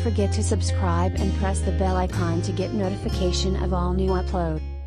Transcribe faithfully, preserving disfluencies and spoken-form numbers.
forget to subscribe and press the bell icon to get notification of all new upload.